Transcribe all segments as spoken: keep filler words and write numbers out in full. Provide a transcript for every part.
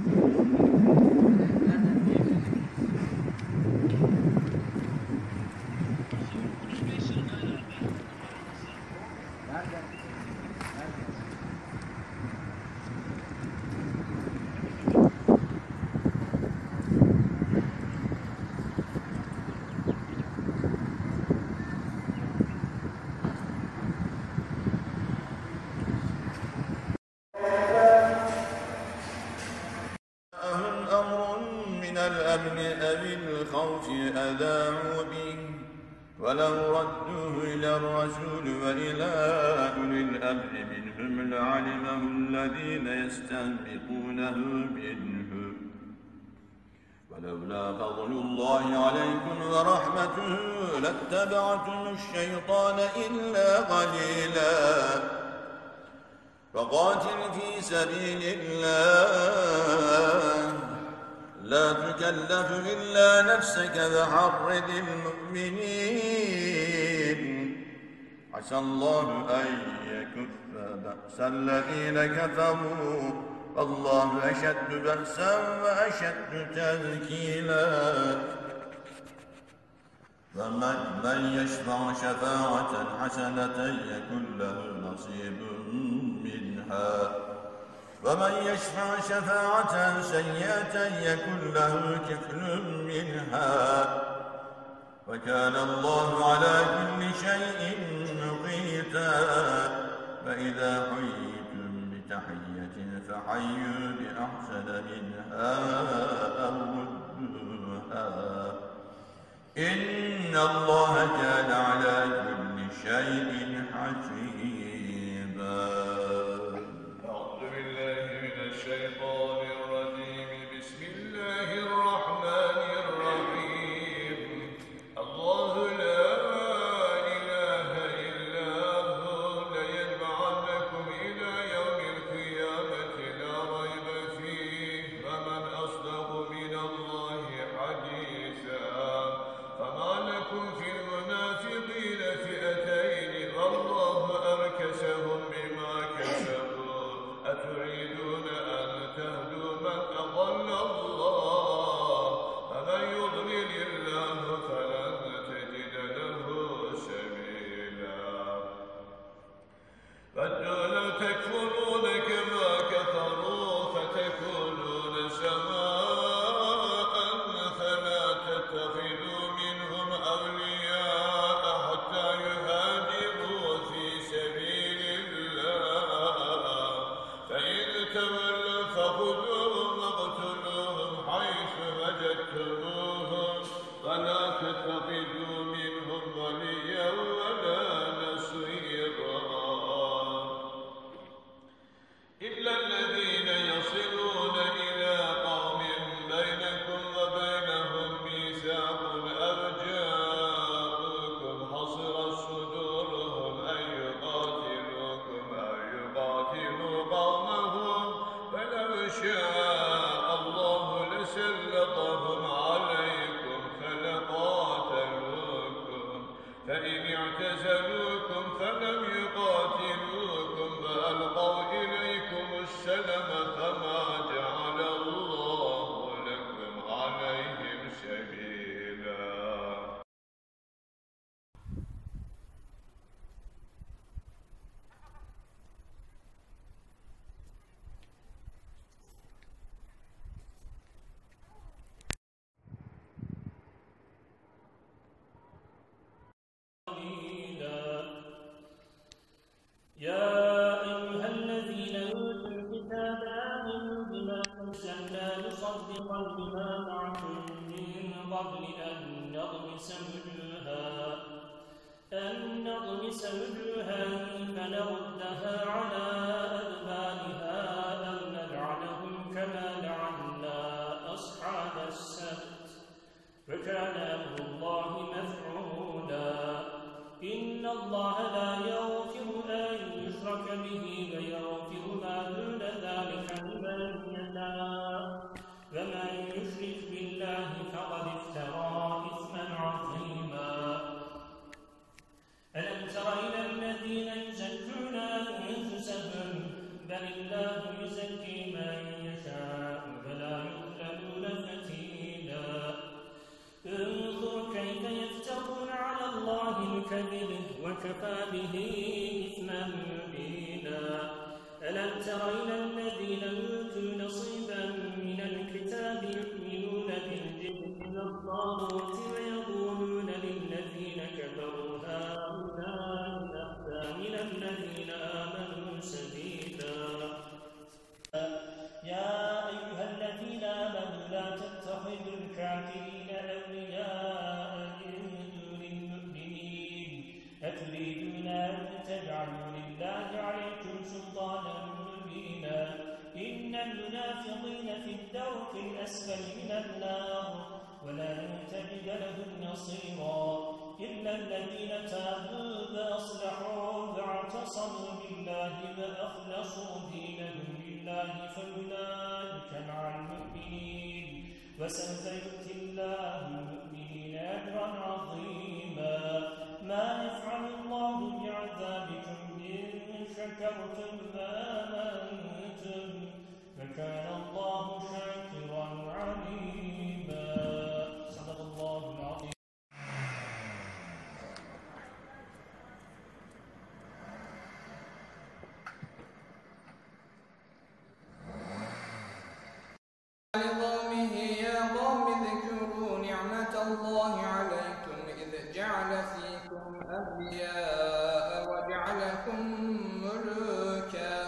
الأمن أو الخوف أذاعوا به ولو ردوه إلى الرسول وإلى أولي الأمر منهم لعلمه الذين يستنبطونه منهم ولولا فضل الله عليكم ورحمته لاتبعتم الشيطان إلا قليلا فقاتل في سبيل الله لا تكلف إلا نفسك وحرض المؤمنين عسى الله أن يكف بأس الذين كفروا والله أشد بأسا وأشد تذكيلا ومن من يشفع شفاعة حسنة يكن له نصيب منها ومن يشفع شفاعة سيئة يكن له كفل منها وكان الله على كل شيء مقيتا فإذا حييتم بتحية فحيوا بأحسن منها أو ردوها إن الله كان على كل شيء حسيبا. الشيطان الرجيم بسم الله الرحمن الرحيم الله لا إله إلا هو ليجمعنكم إلى يوم القيامة لا ريب فيه ومن أصدق من الله حديثا فما لكم في المنافقين فئتين والله أركسهم بما كسبوا أتريدون تهدوا من أضل الله فمن يضلل الله فلن تجد له سبيلا ودوا لو تكفرون كما كفروا فتكونون سواء فلا تتخذوا منهم أولياء حتى يهاجروا في سبيل الله فإن تولوا فخذوهم واقتلوهم حيث وجدتموهم ولا تتخذوا منهم وليا ولا نصيرا إلا الذين يصلون إلى قوم بينكم وبينهم ميثاق أو جاءوكم حصرت صدورهم أن يقاتلوكم أو يقاتلوا قومهم فلو شاء الله لسلطهم عليكم فلقاتلوكم فإن اعتزلوكم فلم يقاتلوكم فألقوا إليكم السلم فما جعل الله لكم عليهم سبيلا. يا أيها الذين أوتوا الكتاب آمنوا بما أنزلنا مصدقا لما معكم من قبل أن نطمس وجوها أن نطمس وجوها فنردها على أدبارها أو نلعنهم كما لعنا أصحاب السبت وكان أمر الله مفعولا. إن الله لا يغفر أن يشرك به ويغفر ما دون ذلك لمن يشاء ومن يشرك بالله فقد افترى إثما عظيما. ألم تر إلى الذين يزكون أنفسهم بل الله يزكي من يشاء ولا المنافقين في الدرك الأسفل من النار ولن تجد لهم نصيرا إلا الذين تابوا فأصلحوا فاعتصموا بالله فأخلصوا دينهم لله فأولئك مع المؤمنين وسوف يؤتي الله المؤمنين أجرا عظيما ما يفعل الله بعذابكم إن شكرتم وآمنتم وكان الله شاكرا عليما. صدق الله العظيم. لقومه يا قوم اذكروا نعمة الله عليكم إذ جعل فيكم أنبياء وجعلكم ملوكا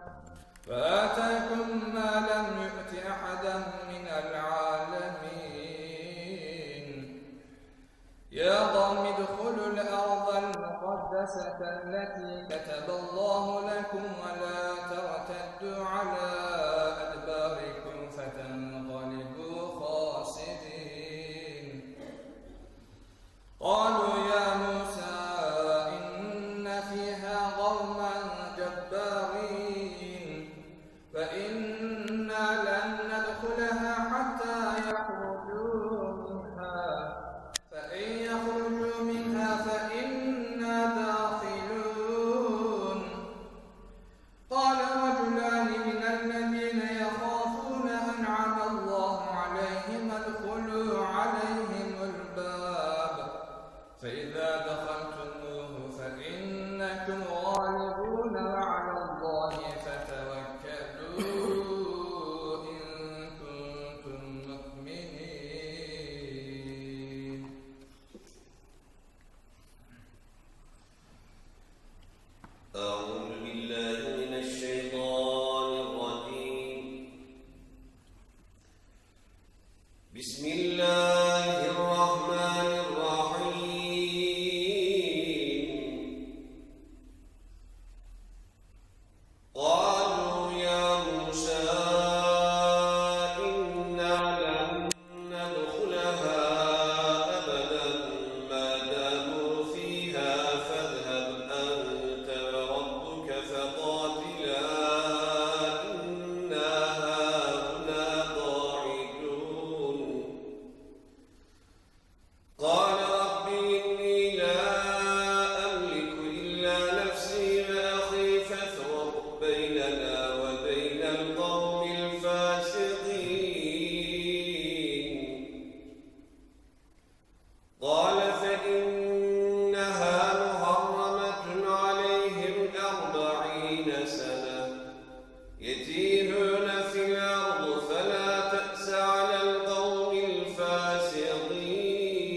وآتاكم ما لم يؤت أحدا من العالمين. يا قوم ادخلوا الأرض المقدسة التي كتب الله لكم ولا ترتدوا على أدباركم فتنقلبوا خاسرين. قالوا يا موسى إن فيها قوما جبارين فإنا لن ندخلها حتى يخرجوا منها فإن يخرجوا منها فإنا داخلون. قال رجلان من الذين يخافون أنعم الله عليهم ادخلوا عليهم الباب فإذا دخلتموه فإنكم غالبون وعلى الله فتوكلوا إن كنتم مؤمنين. أعوذ بالله من الشيطان الرجيم. بسم الله الرحمن الرحيم. قالوا يا موسى إنا لن ندخلها أبدا ما داموا فيها فاذهب أنت وربك فقاتلا إنا هاهنا قاعدون. قال رب إني لا أملك إلا نفسي وأخي فافرق بيننا وبين القوم الفاسقين. قال فإنها محرمة عليهم أربعين سنة يتيهون في الأرض فلا تأس على القوم الفاسقين.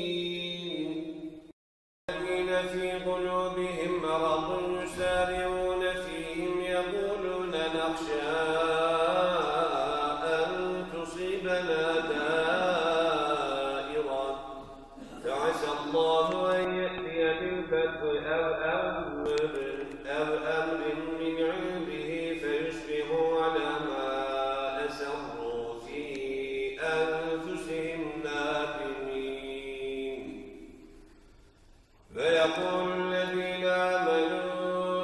الذين في قلوبهم مرض يسارعون فيهم يقولون نخشى أن تصيبنا دائرة فعسى الله أن يأتي بالفتح أو أمر أو أمر من عنده فيصبحوا على ما أسروا في أنفسهم نادمين. فيقول الذين آمنوا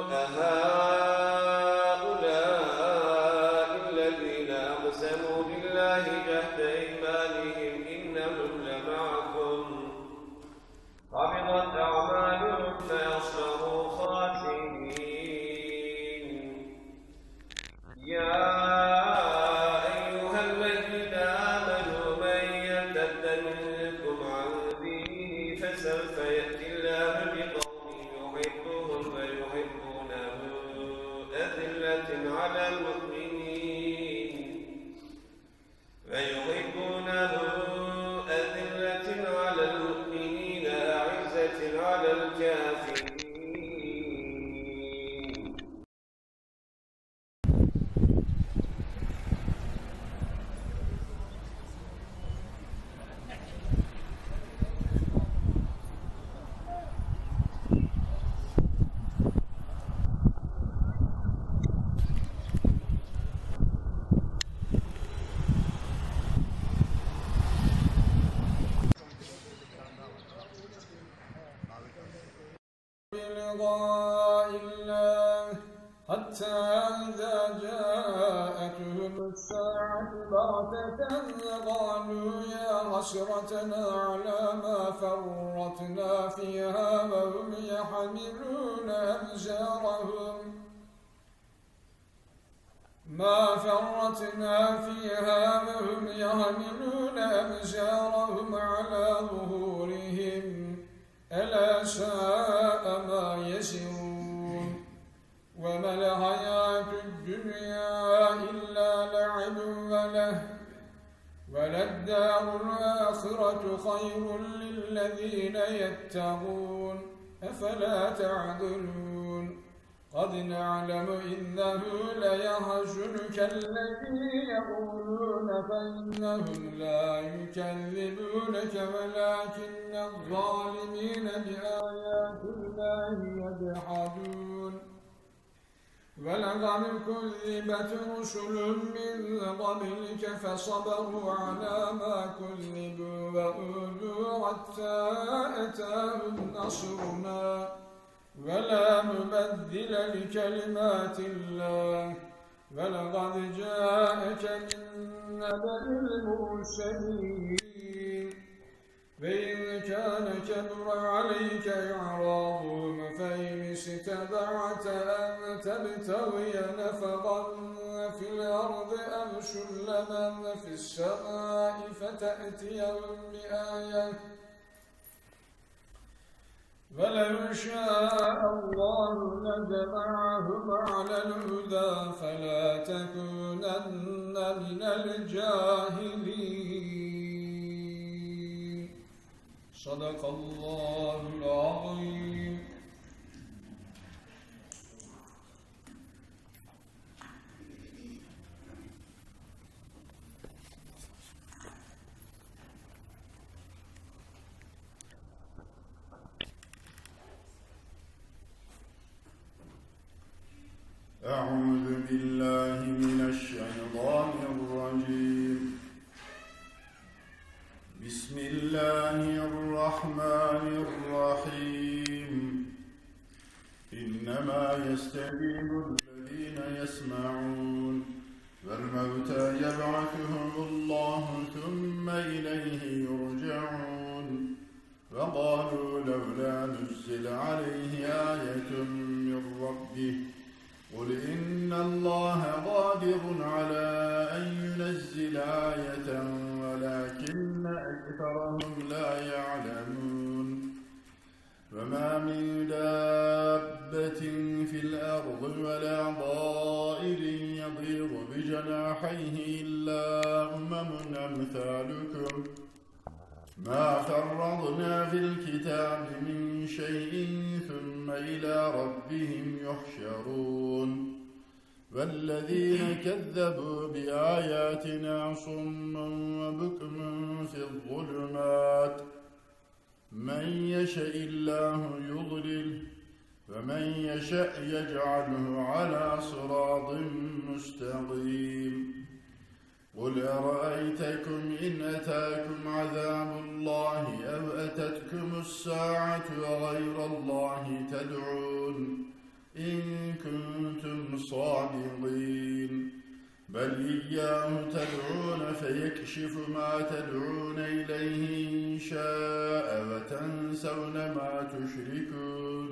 أهؤلاء الذين أقسموا بالله جهد أيمانهم إنهم لمعكم حبطت أعمالهم فيصبحوا خاسرين. يا أيها الذين آمنوا من يرتد منكم عن دينه فسوف يأتي الله بقوم يحبهم ويحبونه أذلة على المؤمنين ويحبون بغتة قالوا يا حسرتنا على ما فرطنا فيها وهم يحملون أوزارهم ما فرطنا فيها وهم يحملون أوزارهم على ظهورهم ألا ساء ما يزرون وما الحياة الدنيا إلا لعب وله وللدار الآخرة خير للذين يتقون أفلا تعقلون قد نعلم إنه ليحزنك الذي يقولون فإنهم لا يكذبونك ولكن الظالمين بآيات الله يجحدون ولقد كذبت رسل من قبلك فصبروا على ما كذبوا وأوذوا حتى أتاهم نصرنا ولا مبدل لكلمات الله ولقد جاءك من نبأ المرسلين فإن كان كبر عليك إعراضهم فإن استطعت أن تبتغي نفقا في الأرض أو سلما في السماء فتأتيهم بآية ولو شاء الله لجمعهم على الهدى فلا تكونن من الجاهلين صدق الله العظيم. أعوذ بالله من الشيطان الرجيم. بسم الله الرحمن الرحيم. إنما يستجيب الذين يسمعون والموتى يبعثهم الله ثم إليه يرجعون وقالوا لولا نزل عليه آية من ربه قل إن الله قادر على أن ينزل آية ولكن أكثرهم لا يعلمون. وما من دابة في الأرض ولا طائر يطير بجناحيه إلا أمم أمثالكم ما فرطنا في الكتاب من شيء ثم إلى ربهم يحشرون. والذين كذبوا بآياتنا صم وبكم في الظلمات من يشاء الله يضلل ومن يشاء يجعله على صراط مستقيم. قل أرأيتكم إن أتاكم عذاب الله أو أتتكم الساعة وغير الله تدعون إن كنتم صادقين بل إياه تدعون فيكشف ما تدعون إليه إن شاء وتنسون ما تشركون.